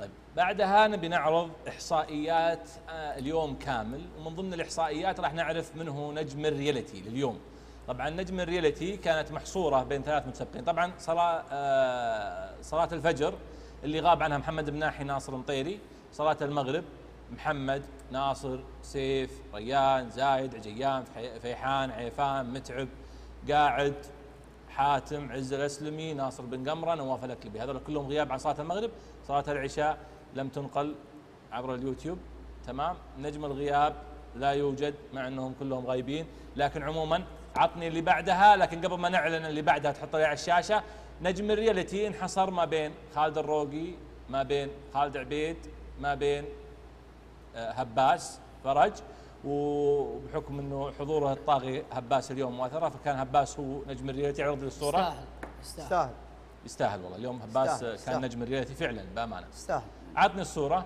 طيب بعدها نبي نعرض احصائيات اليوم كامل، ومن ضمن الاحصائيات راح نعرف من هو نجم الرياليتي لليوم. طبعا نجم الرياليتي كانت محصوره بين 3 متسابقين، طبعا صلاه الفجر اللي غاب عنها محمد بن ناحي ناصر مطيري، صلاه المغرب محمد ناصر سيف ريان زايد عجيان فيحان عيفان متعب قاعد حاتم عز الاسلمي ناصر بن قمره نواف الاكلبي، هذول كلهم غياب عن صلاه المغرب. صلاه العشاء لم تنقل عبر اليوتيوب، تمام. نجم الغياب لا يوجد مع انهم كلهم غايبين، لكن عموما عطني اللي بعدها. لكن قبل ما نعلن اللي بعدها تحط لي على الشاشه. نجم الرياليتي انحصر ما بين خالد الروقي، ما بين خالد عبيد، ما بين هباس فرج، وبحكم انه حضوره الطاغي هباس اليوم مؤثره، فكان هباس هو نجم الرياليتي. عرض لي الصوره. يستاهل والله اليوم هباس كان نجم الرياليتي فعلا بامانه. يستاهل. عطني الصوره.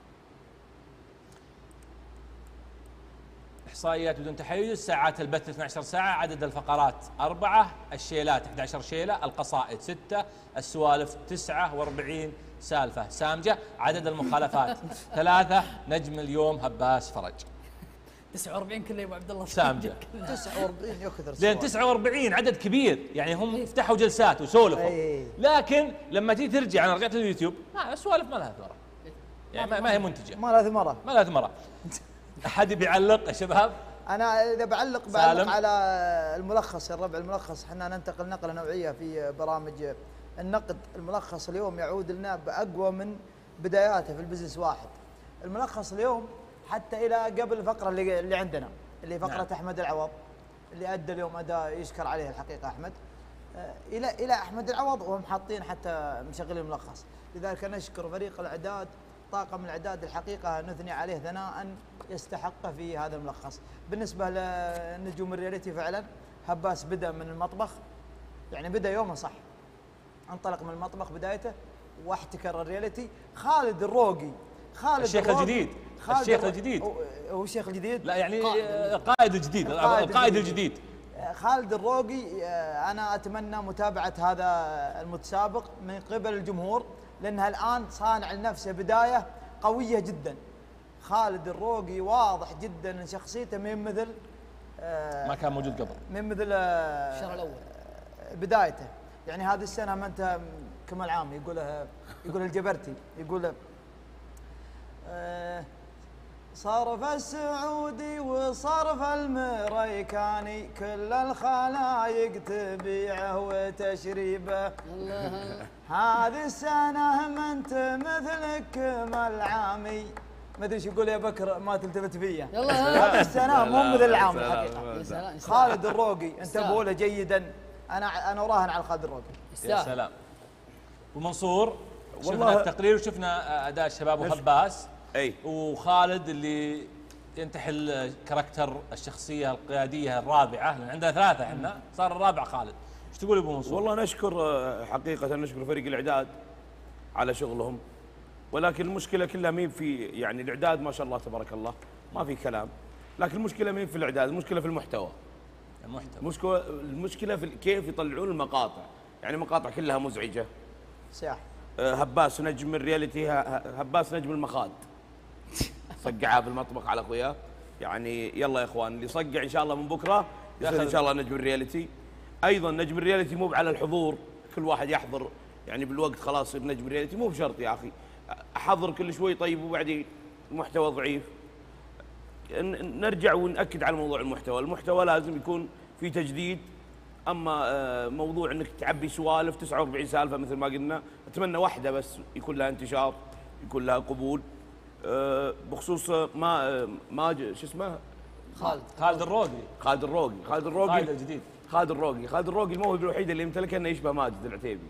احصائيات بدون تحيز. ساعات البث 12 ساعه، عدد الفقرات 4، الشيلات 11 شيله، القصائد 6، السوالف 49 سالفه سامجه، عدد المخالفات 3. نجم اليوم هباس فرج 49 كله يا ابو عبد الله سامجه 49 يكثر، لان 49 عدد كبير، يعني هم فتحوا جلسات وسولفوا. لكن لما تيجي ترجع، انا رجعت لليوتيوب السوالف ما لها ثمره، يعني ما هي منتجه، ما لها ثمره. احد بيعلق يا شباب؟ انا اذا بعلق على الملخص يا الربع. الملخص احنا ننتقل نقله نوعيه في برامج النقد. الملخص اليوم يعود لنا باقوى من بداياته في البزنس واحد. الملخص اليوم حتى الى قبل الفقره اللي عندنا، اللي فقره نعم. احمد العوض اللي ادى اليوم اداء يشكر عليه الحقيقه احمد. الى احمد العوض وهم حاطين حتى مشغلين الملخص. لذلك نشكر فريق الاعداد، طاقم الاعداد الحقيقه نثني عليه ثناء يستحقه في هذا الملخص. بالنسبه لنجوم الرياليتي فعلا هباس بدا من المطبخ، يعني بدا يومه صح، انطلق من المطبخ بدايته واحتكر الرياليتي. خالد الروقي الشيخ الجديد، الشيخ الجديد هو الشيخ الجديد، لا يعني القائد الجديد، القائد الجديد خالد الروقي. انا اتمنى متابعه هذا المتسابق من قبل الجمهور، لانها الان صانع لنفسه بدايه قويه جدا. خالد الروقي واضح جدا ان شخصيته من مثل ما كان موجود قبل، من مثل الشهر الاول بدايته. يعني هذه السنه ما انت كمال عام يقول الجبرتي يقول صرف السعودي وصرف المريكاني كل الخلايق تبيعه وتشريبه. هذه السنة ما انت مثلك كمال عامي، ما ادري ايش يقول يا بكر ما تلتفت فيا. هذه السنة مو مثل العام الحقيقة. خالد الروقي انتبهوا له جيدا، انا اراهن على خالد الروقي. يا سلام. ومنصور شفنا التقرير وشفنا اداء الشباب وهباس وخالد اللي ينتحل كاركتر الشخصيه القياديه الرابعه، لان عندنا 3 احنا، صار الرابع خالد. ايش تقول ابو منصور؟ والله نشكر حقيقه نشكر فريق الاعداد على شغلهم، ولكن المشكله كلها مين في، يعني الاعداد ما شاء الله تبارك الله ما في كلام، لكن المشكله مين في الاعداد؟ المشكله في المحتوى. المشكله في كيف يطلعون المقاطع، يعني مقاطع كلها مزعجه. صح. هباس نجم الرياليتي، هباس نجم المخاد صقعها في المطبخ على اخوياه. يعني يلا يا اخوان اللي صقع ان شاء الله من بكره يصير ان شاء الله نجم الرياليتي. ايضا نجم الرياليتي مو على الحضور، كل واحد يحضر يعني بالوقت خلاص يصير نجم الرياليتي، مو بشرط يا اخي احضر كل شوي طيب وبعدين المحتوى ضعيف. نرجع ونأكد على موضوع المحتوى، المحتوى لازم يكون في تجديد. اما موضوع انك تعبي سوالف 49 سالفه مثل ما قلنا، اتمنى واحده بس يكون لها انتشار، يكون لها قبول. بخصوص ما شو اسمه خالد الروقي القائد الجديد. خالد الروقي الموهبه الوحيده اللي يمتلكها انه يشبه ماجد العتيبي.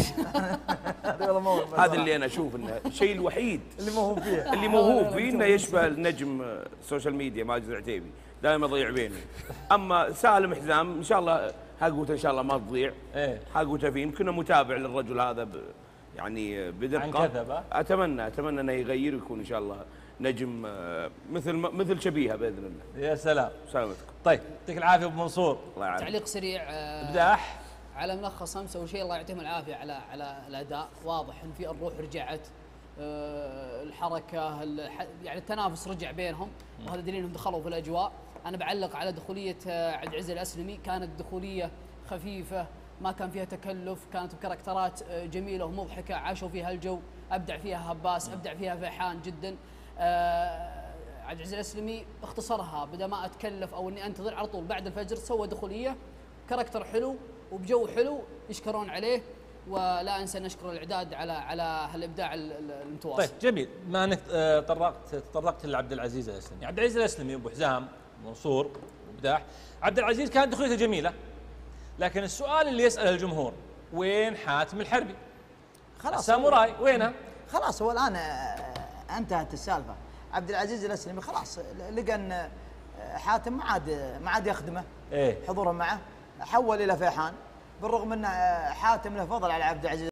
هذا اللي انا اشوف انه الشيء الوحيد اللي موهوب فيه انه يشبه النجم السوشيال ميديا ماجد العتيبي، دائما يضيع بينه. اما سالم حزام ان شاء الله حقوته ان شاء الله ما تضيع، حقوته فيه. كنا متابع للرجل هذا يعني بدقه. اتمنى انه يغير ويكون ان شاء الله نجم مثل شبيهه باذن الله. يا سلام. سلامتكم. طيب يعطيك العافيه ابو منصور. الله يعافيك. تعليق سريع ابداح على ملخص امس. اول شيء الله يعطيهم العافيه على الاداء، واضح ان في الروح رجعت، الحركه يعني التنافس رجع بينهم، وهذا دليل انهم دخلوا في الاجواء. انا بعلق على دخوليه عبد العزيز الاسلمي، كانت دخوليه خفيفه ما كان فيها تكلف، كانت بكاركترات جميله ومضحكه، عاشوا فيها الجو، ابدع فيها هباس، ابدع فيها فيحان جدا. عبد العزيز الاسلمي اختصرها، بدل ما اتكلف او اني انتظر، على طول بعد الفجر سوى دخوليه، كاركتر حلو وبجو حلو، يشكرون عليه. ولا انسى ان نشكر الاعداد على هالابداع المتواصل. طيب جميل، ما انك تطرقت لعبد العزيز الاسلمي، عبد العزيز الاسلمي ابو حزام منصور وبداح. عبد العزيز كانت دخولته جميله، لكن السؤال اللي يسأله الجمهور وين حاتم الحربي؟ خلاص الساموراي وينه؟ خلاص هو الان انتهت السالفه. عبد العزيز الاسلمي خلاص لقى ان حاتم ما عاد يخدمه، إيه؟ حضوره معه، حول الى فيحان، بالرغم ان حاتم له فضل على عبد العزيز